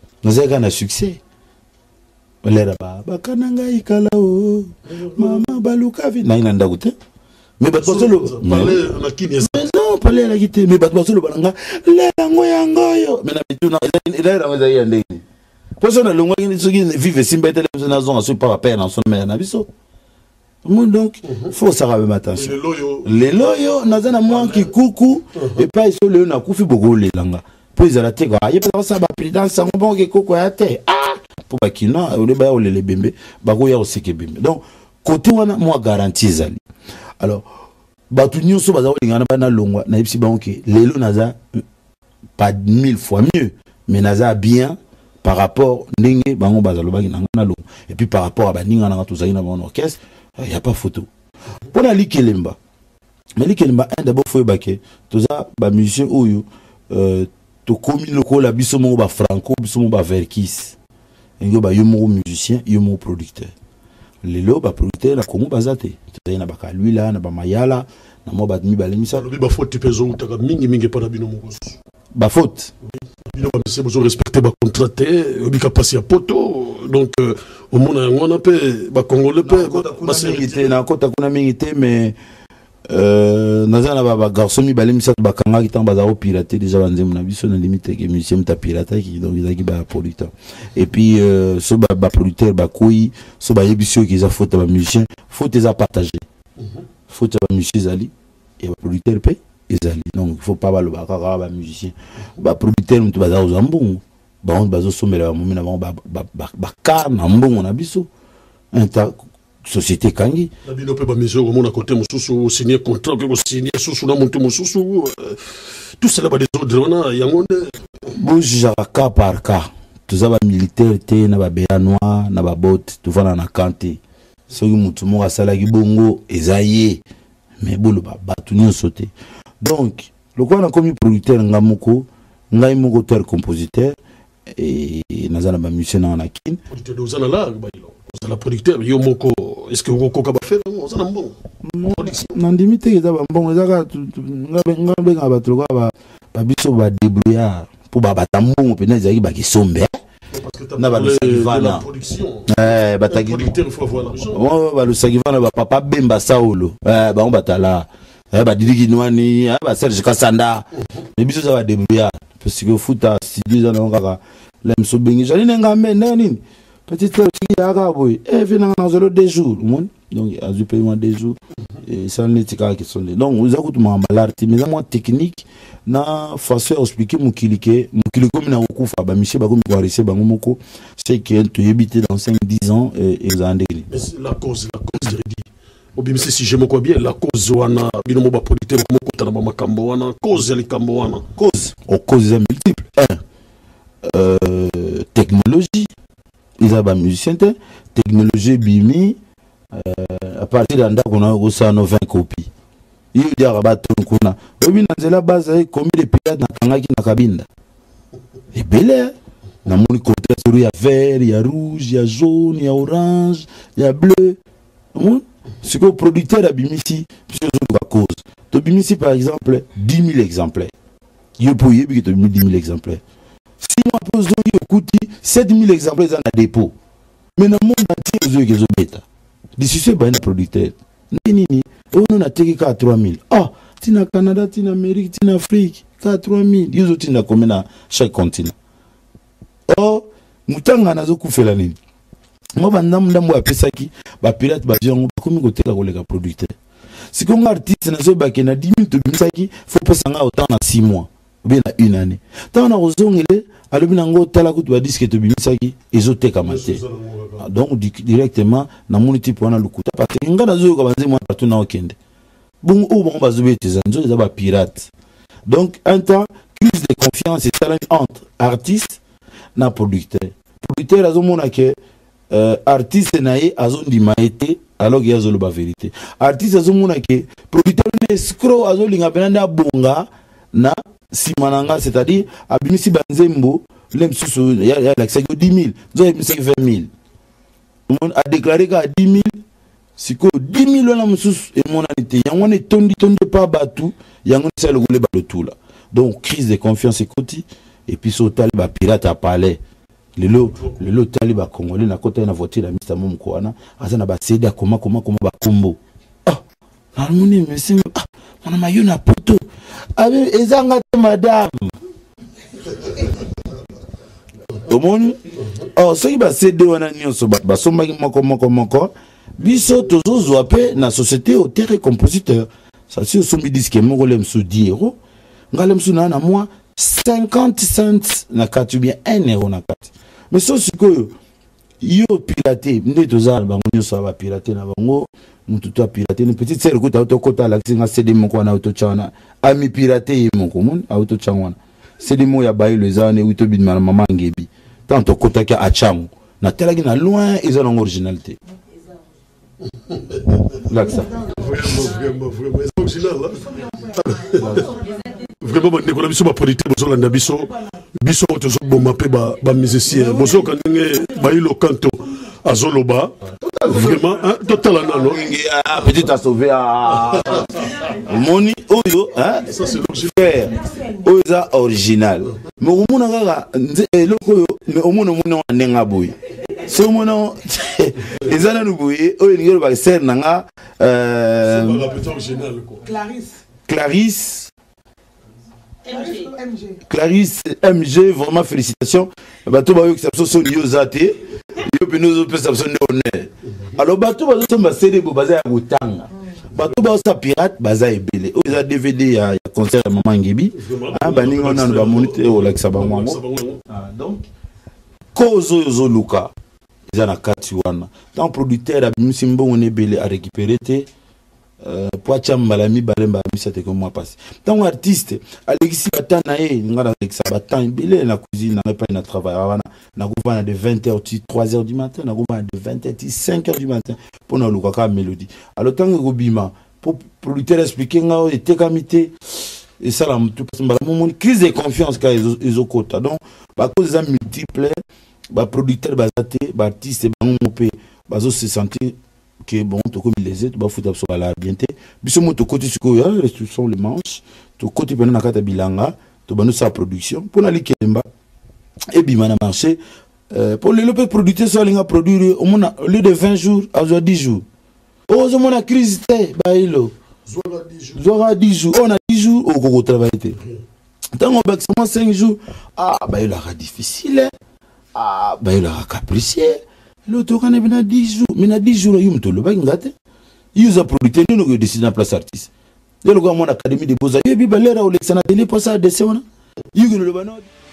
Nous avons un succès. L'air ba kananga ikala o mama baluka vi na inanda gute mais batwa solo non parler la gite mais batwa solo balanga le yango yango mais na bituna ila rango za yande poso na longwa ni soki vive simba tele na zone sur par rapport na son mère na biso donc faut ça avoir attention les loyo na zana moi qui coucou et pas sur le na kufi bogo le langa pour ils arrêter quoi y pas ça ba président ça bon que koko ya te pour bakina ou les ba les bembe bako ya aussi que bembe donc côté wana moi garantie zali alors batu nyonso baza lingana bana longwa na yipsi banke lelo naza pas 1000 fois mieux mais naza bien par rapport ndenge bango bazalo bakina na longo et puis par rapport à baninga na tout ça ina bon orchestre il y a pas photo pour la likelemba mais likelemba un d'abord faut baké tout ça ba musicien oyo to komi loko la biso mo ba franco biso mo ba verkis ngo ba yo mo musicien yo mo producteur lelo ba producteur la komo bazate to na baka lui là na ba mayala na mo ba mi ba lemisa ba faute peso utaka mingi para bino mo ba faute bino ba se besoin respecter ba contraté obika passer à poto donc au monde on a pe ba congolais pe ba sécurité na kota kuna mingité mais nazana ba garçon mi balem sa ba kanga ki tamba za pirater déjà banzem na biso na limite que musicien ta pirata qui donc ils a ba producteur et puis so ba producteur ba koi so ba yebisio ki za faute ba musicien faute za partager faute ba musicien zali et ba producteur pe ezali donc il faut pas ba lo ba kaka ba musicien ba producteur mutu ba za ozambungu ba on bazo somela ba mumina ba ka na mbongo na biso société kangi la bino pe ba mesure mon à côté mususu signer contrat que signer susu na monte mususu tout cela ba des ordres on a yangonde bouge cas par cas tous aba militaire te na ba béanois na ba bot tu vana na kanté soki mutu mo asala ki bongo ezaye mais bolo ba batu nyo sauter donc le quoi na comme producteur ngamoko ngai moko auteur compositeur et nazana ba musicien na kin producteur dozana la ba la producteur yo moko est-ce que vous koka ba faire on a bon nandimi te za bon ezaka ngabe ngabatlo ba biso ba débrouillard pour ba batambo pena ezaki ba kisombe na ba lusakivana bataki producteur il faut avoir l'argent ba lusakivana ba papa bemba saolo ba on batala ba didiki nwani ba Serge Kasanda mais biso za ba débrouillard parce que futa studio za ngaka lemso bengi jali ngambe nani petite sœur qui a gaboué et vient dans zéro des jours donc a du paiement des jours et ça n'est pas qui sont donc vous avez tout l'artiste mais moi technique na façon expliquer mon kilike comme na okufa ba monsieur ba comme quoi bango moko c'est que tu habiter dans 5-10 ans et vous en délire la cause je dis obi si je me crois bien la cause wana binomo ba producteur comme kota na ba makambo wana cause ya likambo wana cause multiple technologie ils ont musicien technologie bimi à partir d'un on a aussi 20 copies il y a rabat kuna obi na zela base combien de pirates na kangaki na kabinda et belé na moni côté sur ya vert ya rouge ya jaune ya orange ya bleu ce que le producteur a bimisi sur la cause to bimisi par exemple 10 000 exemplaires il peut y que 10 000 exemplaires. Si moi pose au 7 000 exemplaires dans le dépôt. Mais dans le monde entier, ils ont bêta. D'ici c'est un producteur. Nini, on a été qu'à 3 000. Ah, tina Canada, tina Amérique, tina Afrique, qu'à 3 000. Ils ont tina combien à chaque continent. Oh, mutanga nazo kufela nini. Moi bandam ndambo apesaki ba pirate ba biongo comme côté ka kolega producteur. Si qu'on artiste nazo ba kena 10 000 to bimisaki, faut pas sanga autant en 6 mois. Bien à une année. Tant on a rozongele, alubinango talakutu ba disque to bimisaki, ezote kamate. Donc directement na moni type wana lukuta parce que ngana zo ka banze moi partout na okende. Bon o bon bazobe tezanzo za ba pirate. Donc un temps crise de confiance et talent entre artiste na producteur. Producteur azomona ke artiste nae azondima ete alors qu'il y a zolo ba vérité. Artiste azomona ke producteur ne escroc azolinga penanda bonga na simananga c'est-à-dire abimisi banzembo lemsusu ya l'accès 10 000 zo ebimisi 20 000 on a déclaré qu'à 10 000 siko 10 000 na mususu et mon anité yango ne tondi pas batu yango c'est le tout là donc crise de confiance et côté et puis sautal ba pirate à parler lelo tali ba congolais na kota na voiture na Mr Momkoana azana ba cédé comment ba combo na moni monsieur mon mayo na poto avec ezanga madame omoni ce qui ba cédé wana nyonso ba somba moko biso tozozwa pe na société auteur et compositeur ça si sombi disque moko le msu 10 euros ngale msu na moi 50 cents na kati bien 1 euro na kati mais so sikoyo yo pirater nde tozala bango nyonso ba pirater na bango mutu to pirater ni petite sœur kota auto kota la kinga CD moko na auto chana ami pirater ye moko mon auto changwana CD mo ya bayi le zane uto bin mama ngebi tanto kota ka achango na telaki na loin ils ont originalité là ça vraiment original vraiment ne kona biso ba politique bozo la biso tozo bomba pe ba musicien bozo kanenge ba ilo kanto azoloba vraiment total nano petit à sauver à moni oyo hein ça c'est l'original oyo original mais omona kaka eloko mais omona nenga boy so omona ezana nuboye oyo ngelo ba ser nanga Clarisse MG, vraiment félicitations. Bateau bayo qui s'absent son yozate, yo penozo peut s'absent honneur. Alors bateau bazo son basé bo baza ya botanga. Bateau bazo sa pirate baza ebele. O za DVD ya concert ya Maman Ngebi. Ah baningo na ba moniteur o la kisabango. Ah donc kozo yozo luka. Ils na kati wana. Tant producteur abimisi mbongo nebele a récupérer te pour chambalami balemba misate comme moi passé tant artiste alexis batana ngara alexa batan bele na cuisine na pas na travail na gouvana de 20h 3h du matin na gouvana de 20h 5h du matin pour na lukaka mélodie alors tant gobima pour producteur expliquer nga était kamité et ça la tout mon crise de confiance ka ezokota donc ba cause multiple ba producteur bazate ba artiste ba ngopé bazo se sentir que bon to comme les autres ba fouta so la bienté biso moto côté siko ya restriction les manches to côté pena na kata bilanga to banu sa production pour na likemba et bima na marché pour les lopes producteurs so linga produire au moins au lieu de 20 jours à 10 jours au moins la crise ba ilo zora 10 jours on a 10 jours au go travailler tant on bac 5 jours ah ba il a difficile ah ba il a capricieux l'autre quand il a 10 jours mais na 10 jours il me tolo ba ngate il a producteur nous que décider en place artiste le gars mon académie de beaux-arts il bi balera au Alexandre télé pour ça de ça il le